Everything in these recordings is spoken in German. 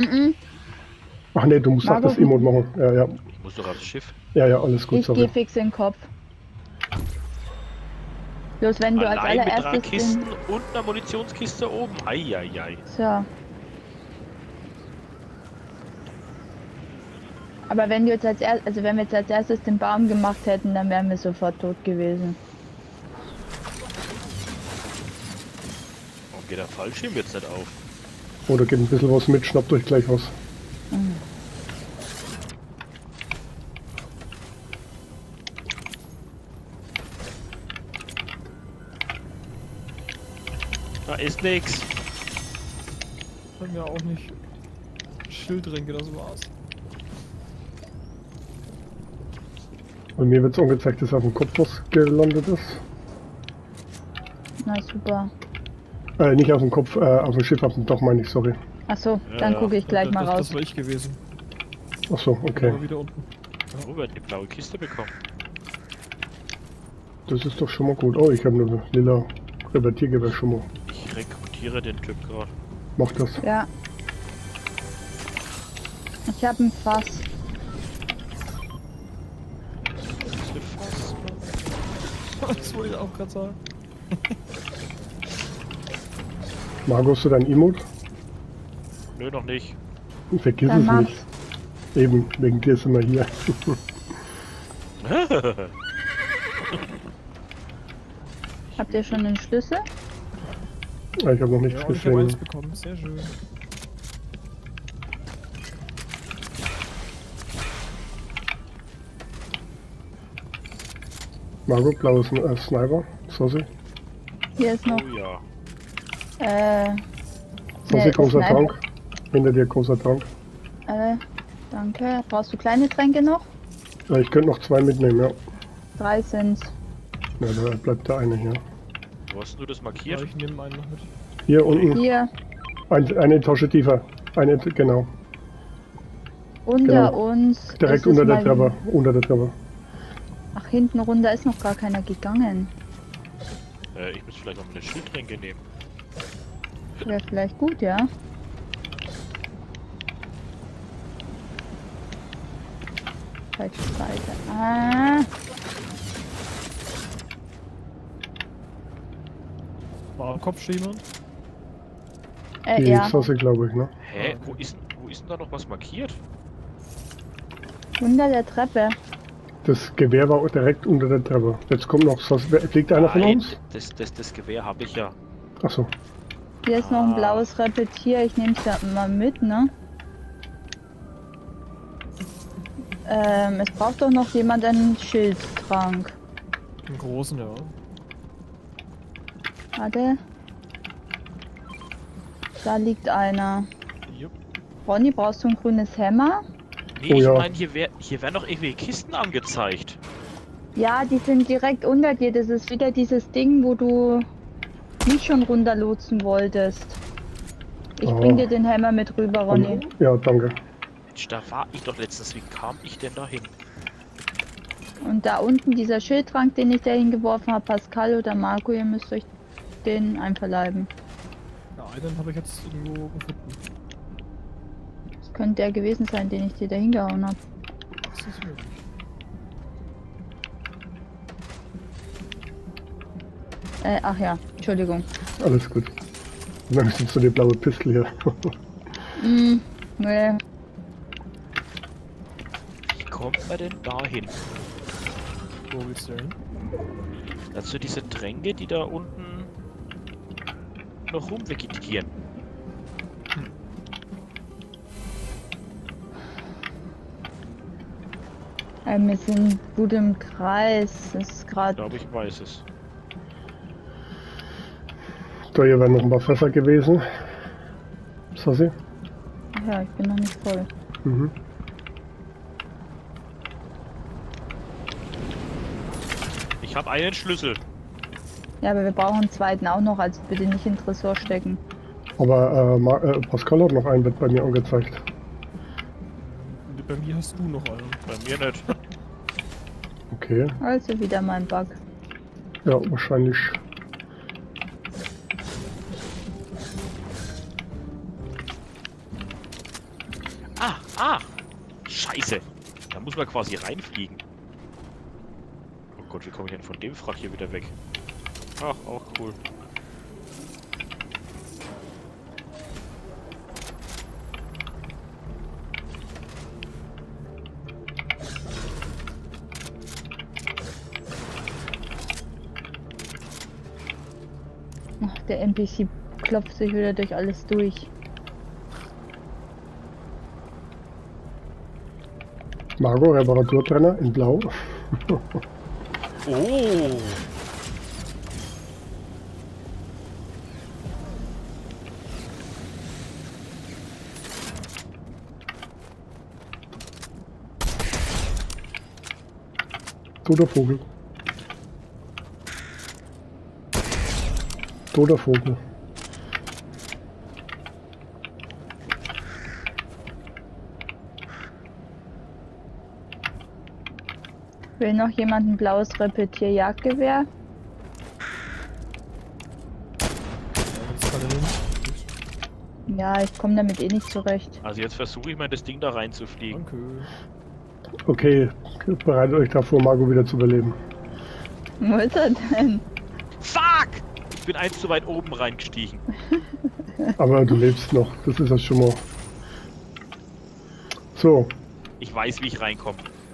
Ach nee, du musst auch das Emote machen. Ja, ja. Ich muss doch aufs Schiff. Ja, ja, alles gut, Ich sorry. geh fix in den Kopf. Bloß wenn du als Allein mit 3 allererstes Kisten und einer Munitionskiste oben. Eieiei. So. Aber wenn du jetzt also wenn wir jetzt als erstes den Baum gemacht hätten, dann wären wir sofort tot gewesen. Warum geht der Fallschirm jetzt nicht auf? Oder geht ein bisschen was mit, schnappt euch gleich was. Da ist nix. Bei mir auch nicht. Schildränke, das war's. Bei mir wird es angezeigt, dass auf dem Kopf was gelandet ist. Na super. Nicht auf dem Kopf, auf dem Schiff, auf dem Dach meine ich, sorry. Achso, Ja, dann ja. gucke ich gleich mal raus. Das war ich gewesen. Ach so, okay. War wieder unten. Oh, wir haben die blaue Kiste bekommen. Das ist doch schon mal gut. Oh, ich habe eine lila Revertiergewehr schon mal. Ich rekrutiere den Typ gerade. Mach das. Ja. Ich habe ein Fass. Das wollte ich auch gerade sagen. Margot, hast du dein Emote? Nö, noch nicht. Vergiss Dann es mach's. nicht. Eben, wegen dir sind wir hier. Habt ihr schon den Schlüssel? Ich habe noch nichts Ja, und ich habe eins gesehen. bekommen. Sehr schön. Margot, blaues Sniper. Sosi. Hier ist noch. Oh ja. Sosi, ne, großer Sniper. Tank. Hinter dir großer Tank. Danke. Brauchst du kleine Tränke noch? Ich könnte noch 2 mitnehmen, ja. 3 sind's. Ja, da bleibt der eine hier. Wo hast du das Ja, markiert? ich nehme einen noch mit. Hier unten. Hier. Eine Etage tiefer. Genau. Unter Genau. uns. Direkt ist es unter der mal- Treppe. Unter der Treppe. Ach, hinten runter ist noch gar keiner gegangen. Ich muss vielleicht noch mal eine Schildtränke nehmen. Wäre vielleicht gut, ja. Falsche Seite. Ah, War am Kopf schon jemand? Die ja. Sosi, glaube ich, ne? Hä? Okay. Wo ist denn da noch was markiert? Unter der Treppe. Das Gewehr war direkt unter der Treppe. Jetzt kommt noch Sosi. Fliegt einer von Nein, uns? das Gewehr habe ich ja. Achso. Hier ist noch ein Ah. blaues Repetier. Ich nehme es ja mal mit, ne? Es braucht doch noch jemand einen Schildtrank. Einen großen, ja. Warte. Da liegt einer. Jupp. Ronny, brauchst du ein grünes Hämmer? Nee, Oh ich ja. meine, hier werden doch irgendwie Kisten angezeigt. Ja, die sind direkt unter dir. Das ist wieder dieses Ding, wo du mich schon runterlotsen wolltest. Ich Oh. bring dir den Hämmer mit rüber, Ronny. Ja, danke. Mensch, da war ich doch letztens. Wie kam ich denn da hin? Und da unten dieser Schildtrank, den ich da hingeworfen habe, Pascal oder Marco, ihr müsst euch den einverleiben. Ja, einen habe ich jetzt irgendwo gefunden. Das könnte der gewesen sein, den ich dir da hingehauen habe. Das ist möglich. Ach ja, Entschuldigung. Alles gut. Dann ist jetzt so die blaue Pistel hier. Nee. Wie kommt man denn da hin? Wo willst du hin? Dazu diese Tränke, die da unten noch rumvegetieren. Wir sind gut im Kreis. Das ist Ich gerade. glaube, ich weiß es. Da hier wären noch ein paar Fässer gewesen. Sosi? Ach ja, ich bin noch nicht voll. Mhm. Ich habe einen Schlüssel. Ja, aber wir brauchen einen zweiten auch noch, also bitte nicht in den Tresor stecken. Aber Pascal hat noch ein Bett bei mir angezeigt. Bei mir hast du noch einen. Bei mir nicht. Okay. Also wieder mein Bug. Ja, wahrscheinlich. Scheiße. Da muss man quasi reinfliegen. Oh Gott, wie komme ich denn von dem Frack hier wieder weg? Ach, auch cool. Ach, der NPC klopft sich wieder durch alles durch. Margot, Reparaturtrenner in Blau. Oh! Toter Vogel. Toter Vogel. Will noch jemand ein blaues Repetierjagdgewehr? Jetzt gerade hin. Ja, ich komme damit eh nicht zurecht. Also jetzt versuche ich mal das Ding da reinzufliegen. Danke. Okay, bereitet euch davor, Margot wieder zu überleben. Wo ist er denn? Fuck! Ich bin eins zu weit oben reingestiegen. Aber du lebst noch, das ist das schon mal. So, Ich weiß, wie ich reinkomme.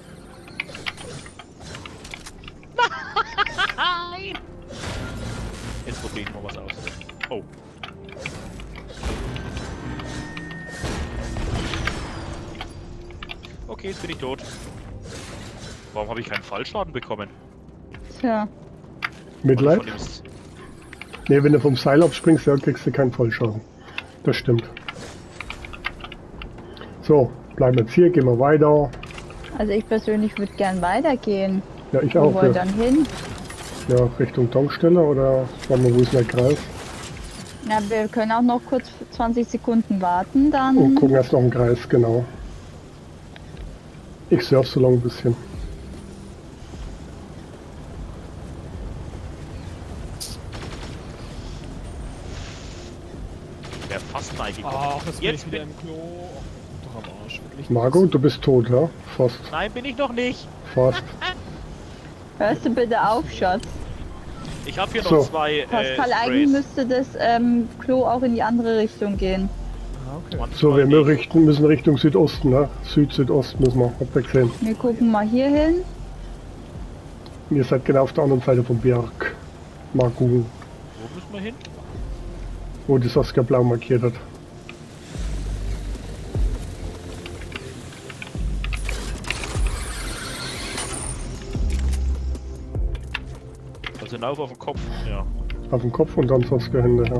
Nein! Jetzt probiere ich mal was aus. Oh. Okay, jetzt bin ich tot. Warum habe ich keinen Fallschaden bekommen? Tja, Mitleid? Von dem S- Ne, wenn du vom Seil abspringst, ja, kriegst du keinen Vollschaden. Das stimmt. So, bleiben jetzt hier, gehen wir weiter. also ich persönlich würde gern weitergehen. Ja, ich Wo auch. wollen Ja, dann hin? ja, Richtung Tankstelle oder schauen wir, wo ist der Kreis? Ja, wir können auch noch kurz 20 Sekunden warten, dann. Und gucken erst noch im Kreis, genau. Ich surf so lange ein bisschen. Wäre fast reingekommen. Ach, jetzt bin Jetzt ich wieder bin- im Klo. Ach, doch am Arsch. Wirklich. Margot, du bist tot, ja? Fast, Nein, bin ich noch nicht. fast. Hörst du bitte auf, Schatz? Ich habe hier So. noch zwei Pascal, eigentlich Sprays. müsste das Klo auch in die andere Richtung gehen. Ah, okay. Manchmal So, wir nicht. müssen Richtung Südosten, ne? Süd-Südost müssen wir, habt ihr gesehen. Wir gucken mal hier hin. Ihr seid genau auf der anderen Seite vom Berg. Margot, Wo müssen wir hin? wo die Saskia blau markiert hat. Also hinauf auf den Kopf. Ja. Auf dem Kopf und dann Saskia hinterher.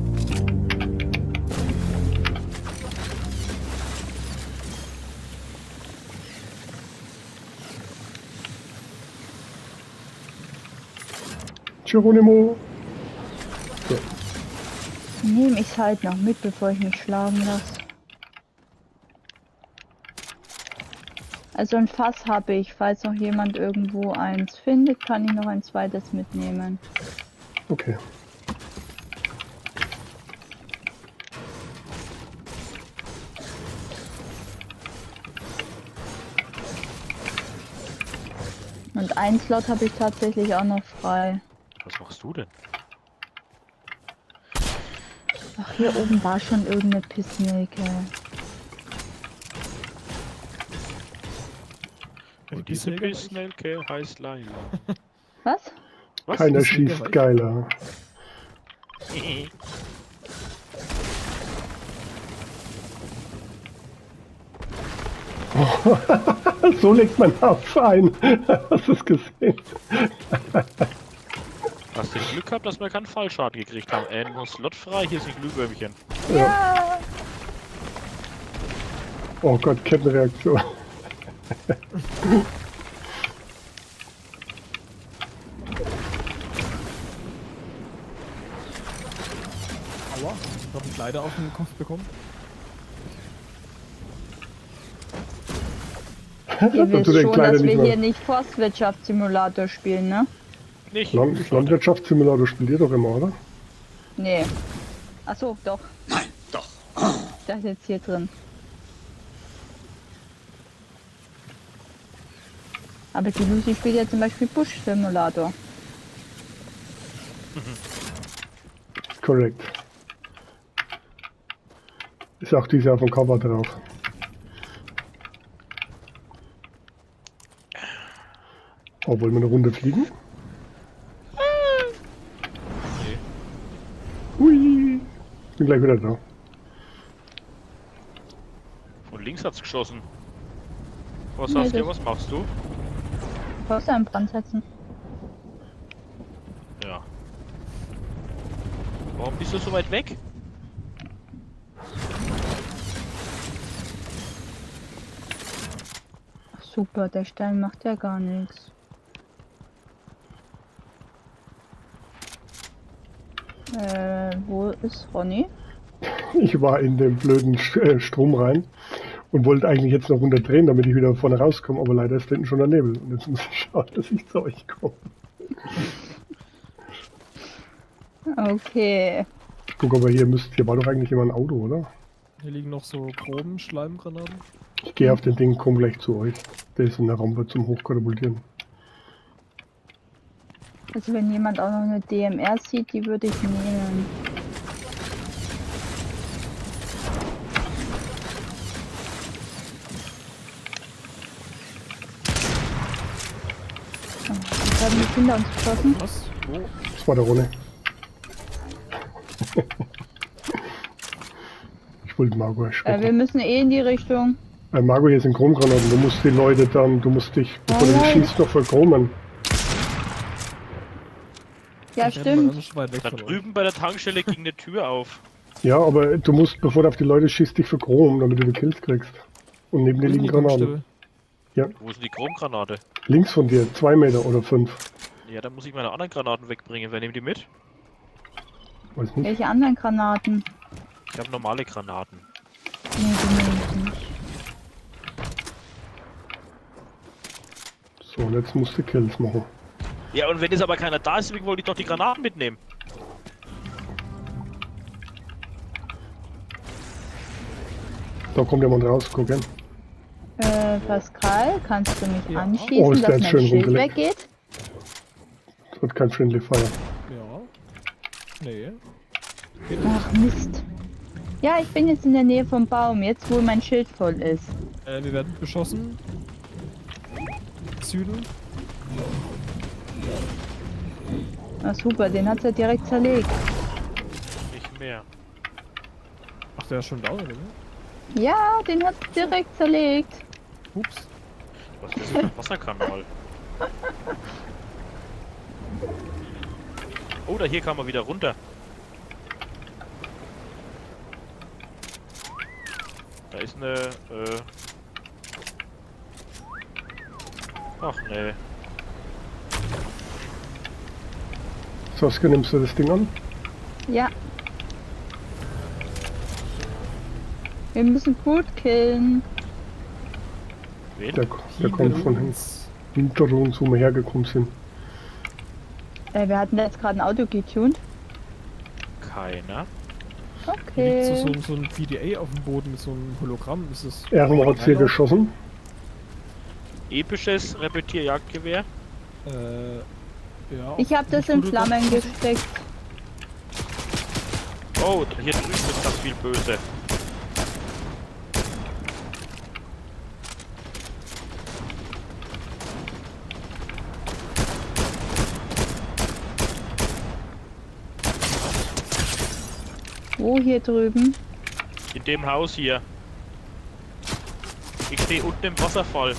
Geronimo! So, Nehme ich halt noch mit, bevor ich mich schlagen lasse. Also ein Fass habe ich. Falls noch jemand irgendwo eins findet, kann ich noch ein zweites mitnehmen. okay. Und einen Slot habe ich tatsächlich auch noch frei. Was machst du denn? Ach, hier oben war schon irgendeine Pissnelke. Und diese Bissnelke heißt Laila. Was? Was? Keiner ist schießt nicht geiler. So legt man auf ein. Hast du es gesehen? Hast du Glück gehabt, dass wir keinen Fallschaden gekriegt haben? Nur Slot frei, hier sind Glühwürmchen. Ja! Oh Gott, Kettenreaktion. Aua. Ich habe einen Kleider auf den Kopf bekommen. Ihr Und wisst du den schon, Kleider dass nicht wir hier mal. nicht Forstwirtschaftssimulator spielen, ne? Nicht? Landwirtschaftssimulator spielt ihr doch immer, oder? Nee. Achso, doch. Nein, doch. Das ist jetzt hier drin. Aber die Lucy spielt ja zum Beispiel Bush Simulator. Korrekt. Ist auch dieses Jahr vom Cover drauf. Oh, wollen wir eine Runde fliegen? Nee. Hui! Bin gleich wieder da. Von links hat's geschossen. Was Nee, hast du? das- Was machst du? Häuser in Brand setzen. Ja. Warum bist du so weit weg? Ach, super, der Stein macht ja gar nichts. Wo ist Ronny? Ich war in den blöden Strom rein und wollte eigentlich jetzt eine Runde drehen, damit ich wieder vorne rauskomme, aber leider ist hinten schon der Nebel. Und jetzt muss ich schauen, dass ich zu euch komme. Okay. Guck, aber hier war doch eigentlich immer ein Auto, oder? Hier liegen noch so groben Schleimgranaten. Ich gehe auf den Ding, komm gleich zu euch. Der ist in der Rampe zum Hochkatapultieren. Also wenn jemand auch noch eine DMR sieht, die würde ich nehmen. Da haben die Kinder uns geschossen. Was? Wo? Das war der Ronne. Ich wollte Margot erschrecken. Wir müssen eh in die Richtung. Margot, hier sind Chromgranaten. Du musst die Leute dann, du musst dich, bevor du nein. schießt, noch verchromen. Ja, Ich renn mal stimmt. ganz weit weg Da von euch. drüben bei der Tankstelle ging eine Tür auf. Ja, aber du musst, bevor du auf die Leute schießt, dich verchromen, damit du die Kills kriegst. Und neben dir Wo ist liegen denn die Granaten. Tankstelle? Wo ist denn die Chromgranate? Links von dir, 2 Meter oder 5. Ja, dann muss ich meine anderen Granaten wegbringen. Wer nimmt die mit? Weiß nicht. Welche anderen Granaten? Ich habe normale Granaten. Nee, die nehme ich nicht. So, und jetzt musst du Kills machen. Ja, und wenn jetzt aber keiner da ist, deswegen wollte ich doch die Granaten mitnehmen. Da kommt jemand raus, gucken. Pascal, kannst du mich Ja. anschießen, Oh, ist der dass jetzt mein schön Schild rumgelegt. weggeht? Das wird kein Friendly Fire. Ja. Nee. Ach Mist. Ja, ich bin jetzt in der Nähe vom Baum, jetzt wo mein Schild voll ist. Wir werden beschossen. Süden. Na super, den hat er direkt zerlegt. Nicht mehr. Ach, der ist schon da, oder? Ja, den hat direkt zerlegt. Ups. Was ist das für ein Wasserkanal? Oh, da hier kann man wieder runter. Da ist eine, Ach nee. Saskia, nimmst du das Ding an? Ja. Wir müssen gut killen. Wen? Der kommt von hinter uns, wo wir hergekommen sind. Wir hatten jetzt gerade ein Auto getuned. Keiner. Hier liegt Okay. so ein PDA auf dem Boden mit so einem Hologramm. Ist es. Ehrenmann hat hier geschossen. Episches Repetierjagdgewehr. Ja. Ich habe das in Flammen gesteckt. Oh, hier drüben ist ganz viel Böse. Wo hier drüben? In dem Haus hier. Ich stehe unten im Wasserfall.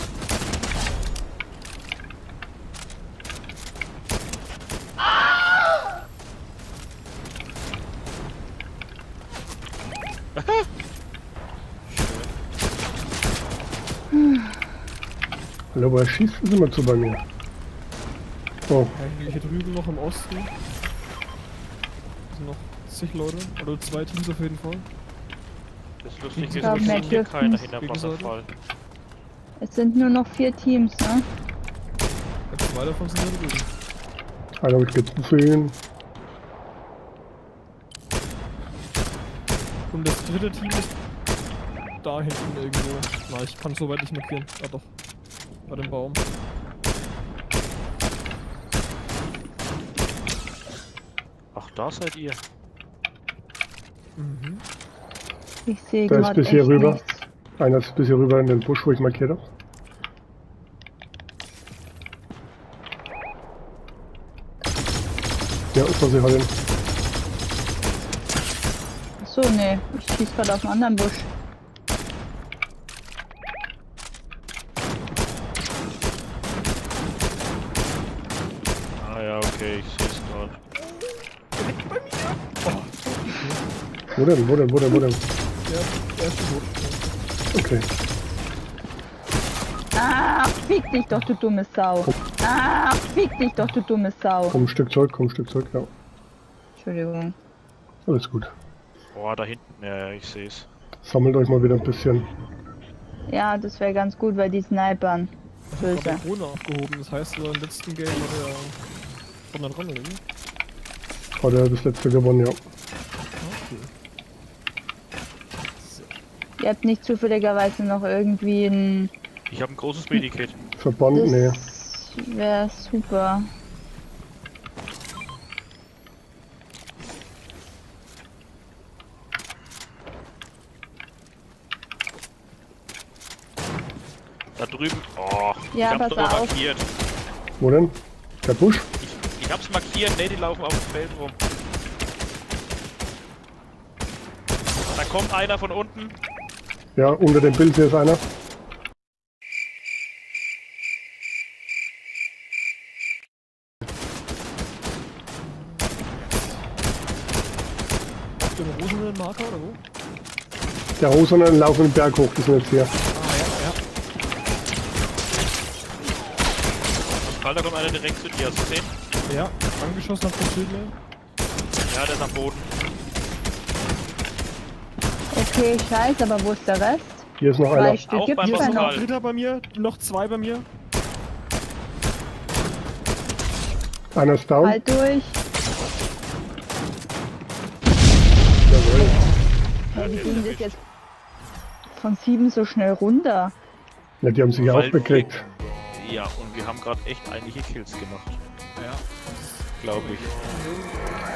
Hallo, aber er schießt es immer zu bei mir. Oh, Hier drüben noch im Osten. Sind noch zig Leute. Oder 2 Teams auf jeden Fall. Das Lustige ist, Ja, ich sehe Mac hier dürften keiner es hinterm Gegenseite. Wasserfall. Es sind nur noch 4 Teams, ne? Ja, 2 davon sind da drüben. einer habe ich getroffen. Und das dritte Team ist da hinten irgendwo. Na, ich kann es soweit nicht markieren. Ah doch. Bei dem Baum. Ach, da seid ihr. Mhm. Ich sehe Da ist gerade bis hier echt rüber. nichts. Einer ist bis hier rüber in den Busch, wo ich markiert habe. Ja, ist was ich halt hin. Achso, nee. Ich schieß gerade auf einen anderen Busch. Ah ja, okay, ich sehe es gerade. Wo denn, wo denn, wo denn, wo denn? Der erste Boot. Okay. Ah, fick dich doch, du dumme Sau. Ah, fick dich doch, du dumme Sau. Komm ein Stück zurück, ja. Entschuldigung. Alles gut. Boah, da hinten, ja, ich sehe es. Sammelt euch mal wieder ein bisschen. Ja, das wäre ganz gut, weil die snipern. Ich hab Böse. grad den Krone aufgehoben, das heißt, im letzten Game hat er von der Rommel, ne? Hat er das letzte gewonnen, ja. Okay. Ihr habt nicht zufälligerweise noch irgendwie ein... Ich habe ein großes Medikit. Verband, nee. Das wäre super. Da drüben. Oh, Ja, ich hab's pass doch auf. markiert. Wo denn? Der Busch? Ich hab's markiert, ne, die laufen auf dem Feld rum. Da kommt einer von unten. Ja, unter dem Bild hier ist einer. Auf dem rosenen Marker oder wo? Der Rosen laufen den Berg hoch, die sind jetzt hier. Ah, ja, Da kommt einer direkt zu dir, hast du gesehen? ja. Ja, angeschossen auf den Schildmeer. Ja, der ist am Boden. Okay, scheiße, aber wo ist der Rest? Hier ist noch Zwei einer. Stück Auch gibt's beim da Hier ist noch noch. ein Dritter bei mir, noch zwei bei mir. Einer ist down. Halt durch. Jawohl. Ja, wie ging das jetzt von 7 so schnell runter? Ja, die haben sich Weil auch bekriegt. wir- Ja, und wir haben gerade echt einige Kills gemacht. Ja. Glaube ich.